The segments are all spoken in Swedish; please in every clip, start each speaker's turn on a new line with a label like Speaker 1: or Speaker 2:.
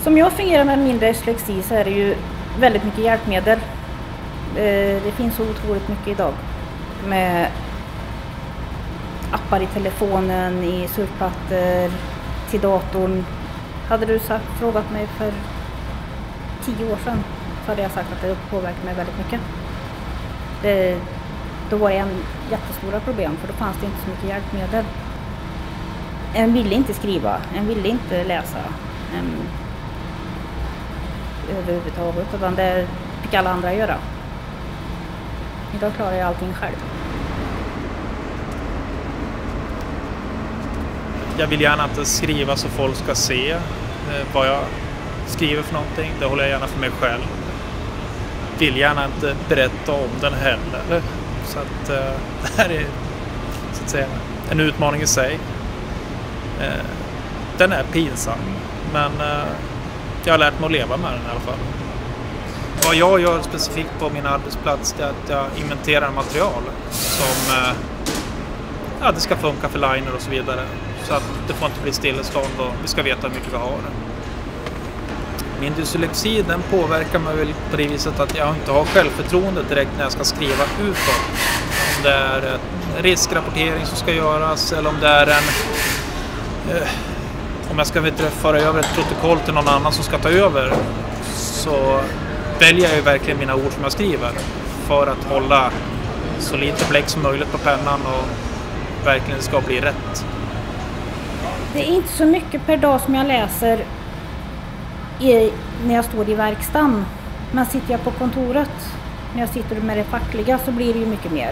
Speaker 1: Som jag fungerar med min dyslexi så är det ju väldigt mycket hjälpmedel. Det finns så otroligt mycket idag med appar i telefonen, i surfplattor, till datorn. Hade du frågat mig för 10 år sedan så hade jag sagt att det påverkar mig väldigt mycket. Då var det en jättestora problem för då fanns det inte så mycket hjälpmedel. En ville inte skriva, en ville inte läsa överhuvudtaget, utan det fick alla andra göra. Idag klarar jag allting själv.
Speaker 2: Jag vill gärna inte skriva så folk ska se vad jag skriver för någonting. Det håller jag gärna för mig själv. Vill gärna inte berätta om den heller. Så att det här är så att säga en utmaning i sig. Den är pinsam, men jag har lärt mig att leva med den i alla fall. Vad jag gör specifikt på min arbetsplats är att jag inventerar material som det ska funka för liner och så vidare. Så att det får inte bli stillestånd och vi ska veta hur mycket vi har. Min dyslexi, den påverkar mig väl på det viset att jag inte har självförtroende direkt när jag ska skriva utåt. Om det är en riskrapportering som ska göras eller om det är om jag ska föra över ett protokoll till någon annan som ska ta över, så väljer jag ju verkligen mina ord som jag skriver för att hålla så lite bläck som möjligt på pennan och verkligen ska bli rätt.
Speaker 1: Det är inte så mycket per dag som jag läser när jag står i verkstaden. Men sitter jag på kontoret, när jag sitter med det fackliga, så blir det ju mycket mer.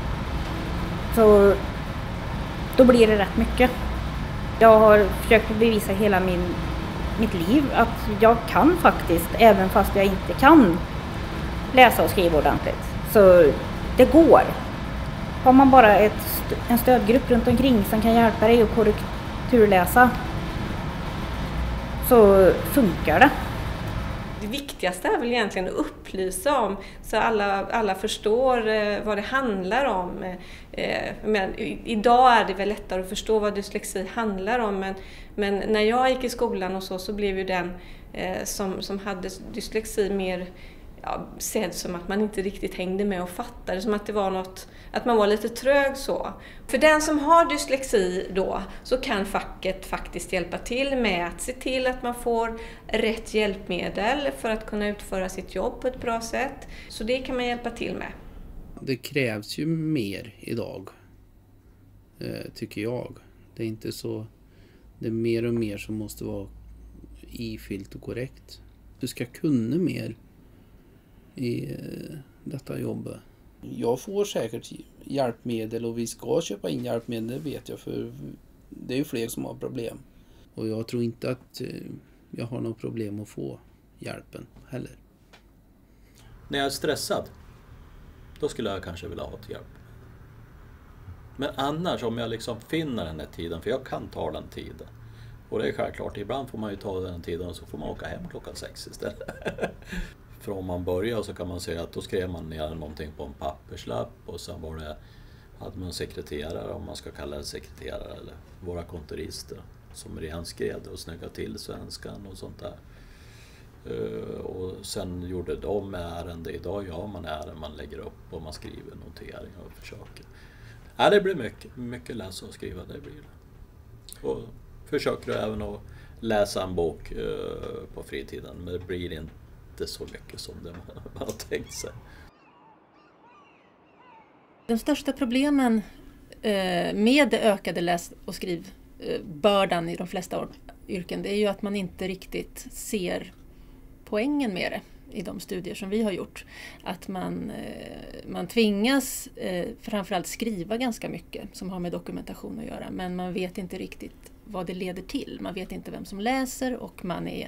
Speaker 1: Så då blir det rätt mycket. Jag har försökt bevisa hela mitt liv att jag kan faktiskt, även fast jag inte kan läsa och skriva ordentligt. Så det går. Har man bara en stödgrupp runt omkring som kan hjälpa dig att korrekturläsa, så funkar det.
Speaker 3: Det viktigaste är väl egentligen att upplysa om så alla förstår vad det handlar om. Men idag är det väl lättare att förstå vad dyslexi handlar om. Men när jag gick i skolan och så blev ju den som hade dyslexi mer sedd som att man inte riktigt hängde med och fattade, som att det var något, att man var lite trög så. För den som har dyslexi då, så kan facket faktiskt hjälpa till med att se till att man får rätt hjälpmedel för att kunna utföra sitt jobb på ett bra sätt. Så det kan man hjälpa till med.
Speaker 4: Det krävs ju mer idag, tycker jag. Det är inte så, det är mer och mer som måste vara ifyllt och korrekt. Du ska kunna mer i detta jobb. Jag får säkert hjälpmedel och vi ska köpa in hjälpmedel, det vet jag, för det är ju fler som har problem. Och jag tror inte att jag har något problem att få hjälpen heller.
Speaker 5: När jag är stressad, då skulle jag kanske vilja ha ett hjälp. Men annars, om jag liksom finner den här tiden, för jag kan ta den tiden. Och det är självklart, ibland får man ju ta den tiden och så får man åka hem 6:00 istället. För om man börjar så kan man säga att då skrev man ner någonting på en papperslapp och sen hade man sekreterare, om man ska kalla det sekreterare, eller våra kontorister som renskrev och snyggade till svenskan och sånt där. Och sen gjorde de ärende. Idag gör man ärenden, man lägger upp och man skriver noteringar och försöker. Det blir mycket läsa och skriva, det blir det. Och försöker även att läsa en bok på fritiden, men det blir inte så mycket som det man har tänkt sig.
Speaker 6: De största problemen med det ökade läs- och skrivbördan i de flesta yrken, det är ju att man inte riktigt ser poängen med det i de studier som vi har gjort. Att man tvingas framförallt skriva ganska mycket som har med dokumentation att göra, men man vet inte riktigt vad det leder till. Man vet inte vem som läser och man är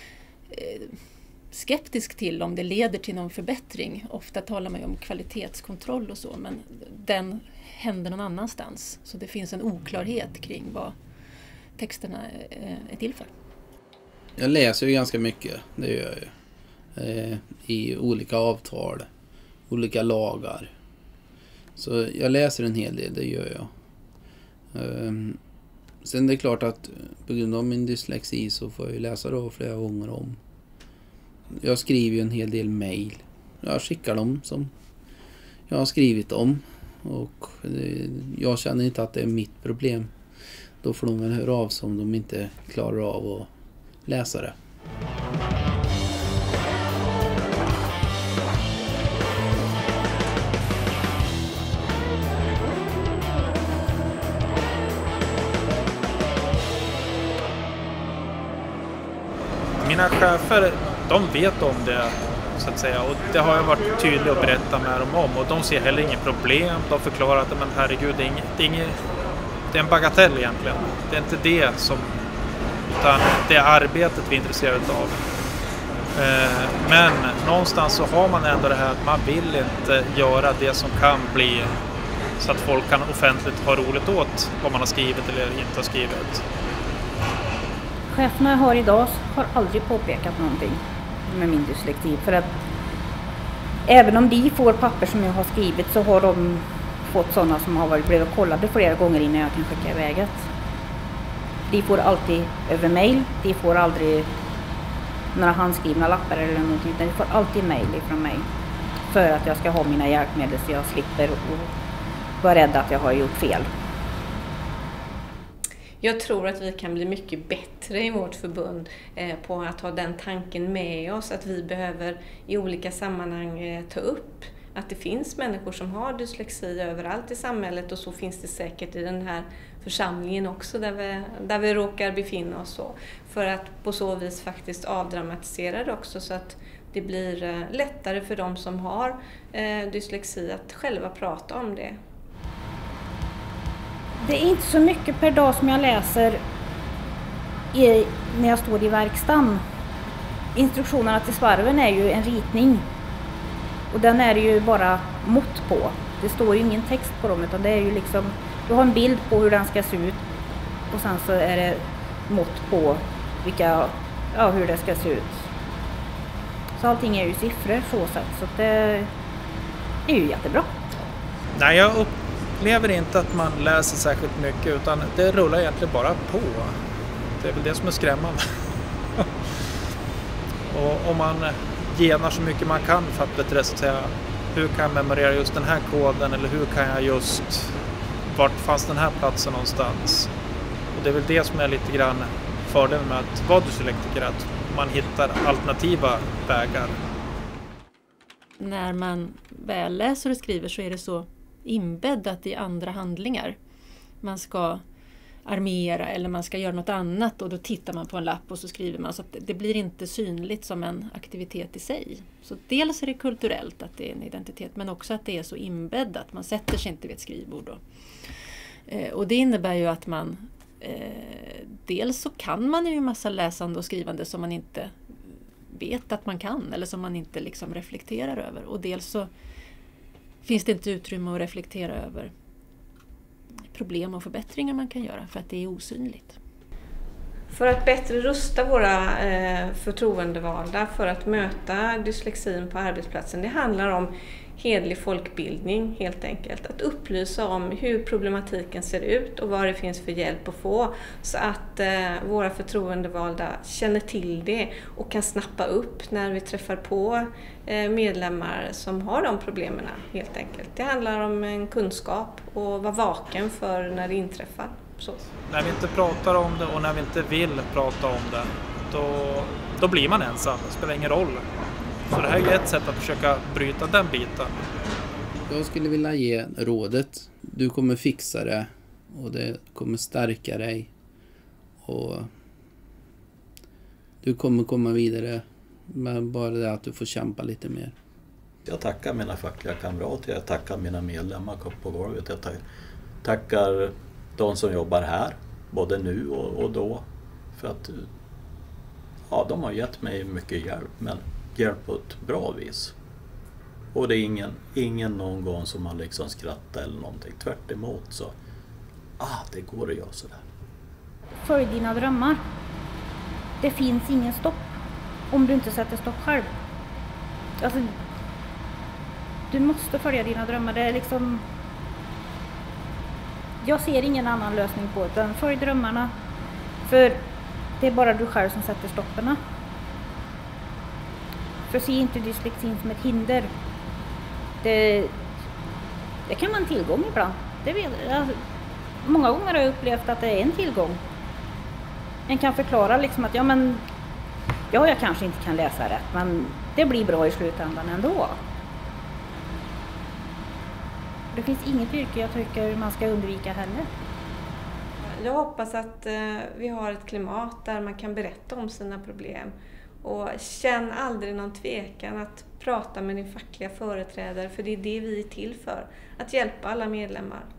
Speaker 6: skeptisk till om det leder till någon förbättring. Ofta talar man ju om kvalitetskontroll och så, men den händer någon annanstans. Så det finns en oklarhet kring vad texterna är till för.
Speaker 4: Jag läser ju ganska mycket, det gör jag ju. I olika avtal, olika lagar. Så jag läser en hel del, det gör jag. Sen det är klart att på grund av min dyslexi så får jag ju läsa det flera gånger om. Jag skriver ju en hel del mejl. Jag skickar dem som jag har skrivit om. Och jag känner inte att det är mitt problem. Då får de väl höra av sig om de inte klarar av att läsa det.
Speaker 2: Mina chefer, de vet om det så att säga, och det har jag varit tydlig att berätta med dem om, och de ser heller inget problem. De förklarar att men herregud, det är en bagatell egentligen. Det är inte det som, utan det är arbetet vi är intresserade av. Men någonstans så har man ändå det här att man vill inte göra det som kan bli så att folk kan offentligt ha roligt åt vad man har skrivit eller inte har skrivit.
Speaker 1: Cheferna jag har idag har aldrig påpekat någonting med min dyslexi. För att även om de får papper som jag har skrivit så har de fått sådana som har blivit kollade flera gånger innan jag kan skicka iväg det. De får alltid över mail. De får aldrig några handskrivna lappar eller någonting. Utan de får alltid mail från mig. För att jag ska ha mina hjälpmedel så jag slipper vara rädd att jag har gjort fel.
Speaker 3: Jag tror att vi kan bli mycket bättre i vårt förbund på att ha den tanken med oss. Att vi behöver i olika sammanhang ta upp att det finns människor som har dyslexi överallt i samhället. Och så finns det säkert i den här församlingen också där vi råkar befinna oss. Så. För att på så vis faktiskt avdramatisera det också så att det blir lättare för de som har dyslexi att själva prata om det.
Speaker 1: Det är inte så mycket per dag som jag läser när jag står i verkstaden. Instruktionerna till svarven är ju en ritning. Och den är ju bara mått på. Det står ju ingen text på dem utan det är ju liksom, du har en bild på hur den ska se ut. Och sen så är det mått på hur det ska se ut. Så allting är ju siffror så sätt. Så det är ju jättebra.
Speaker 2: Nej, jag upplever inte att man läser särskilt mycket utan det rullar egentligen bara på. Det är väl det som är skrämmande. Och om man genar så mycket man kan för att bättre säga hur kan jag memorera just den här koden eller hur kan jag just, vart fanns den här platsen någonstans? Och det är väl det som är lite grann fördelen med att vara dyslektiker, att man hittar alternativa vägar.
Speaker 6: När man väl läser och skriver så är det så inbäddat i andra handlingar. Man ska armera eller man ska göra något annat och då tittar man på en lapp och så skriver man så att det blir inte synligt som en aktivitet i sig. Så dels är det kulturellt att det är en identitet men också att det är så inbäddat. Man sätter sig inte vid ett skrivbord då. Och det innebär ju att man dels så kan man ju en massa läsande och skrivande som man inte vet att man kan eller som man inte liksom reflekterar över. Och dels så finns det inte utrymme att reflektera över problem och förbättringar man kan göra för att det är osynligt.
Speaker 3: För att bättre rusta våra förtroendevalda för att möta dyslexin på arbetsplatsen, det handlar om hedlig folkbildning helt enkelt. Att upplysa om hur problematiken ser ut och vad det finns för hjälp att få så att våra förtroendevalda känner till det och kan snappa upp när vi träffar på medlemmar som har de problemen helt enkelt. Det handlar om en kunskap och vara vaken för när det inträffar. Så.
Speaker 2: När vi inte pratar om det och när vi inte vill prata om det, då blir man ensam. Det spelar ingen roll. Så det här är ett sätt att försöka bryta den biten.
Speaker 4: Jag skulle vilja ge rådet. Du kommer fixa det och det kommer stärka dig. Och du kommer komma vidare med bara det att du får kämpa lite mer.
Speaker 5: Jag tackar mina fackliga kamrater, jag tackar mina medlemmar på golvet. Jag tackar de som jobbar här, både nu och då. För att de har gett mig mycket hjälp, men hjälp på ett bra vis. Och det är ingen någon gång som man liksom skrattar eller någonting. Tvärt emot så, det går att göra sådär.
Speaker 1: Följ dina drömmar. Det finns ingen stopp om du inte sätter stopp själv. Alltså, du måste följa dina drömmar. Det är liksom... jag ser ingen annan lösning på det, utan följ drömmarna. För det är bara du själv som sätter stopperna. För se inte dyslexin som ett hinder. Det kan vara en tillgång ibland. Det vet jag. Många gånger har jag upplevt att det är en tillgång. En kan förklara liksom att jag kanske inte kan läsa rätt, men det blir bra i slutändan ändå. Det finns inget yrke jag tycker man ska undvika heller.
Speaker 3: Jag hoppas att vi har ett klimat där man kan berätta om sina problem. Och känn aldrig någon tvekan att prata med din fackliga företrädare, för det är det vi är till för. Att hjälpa alla medlemmar.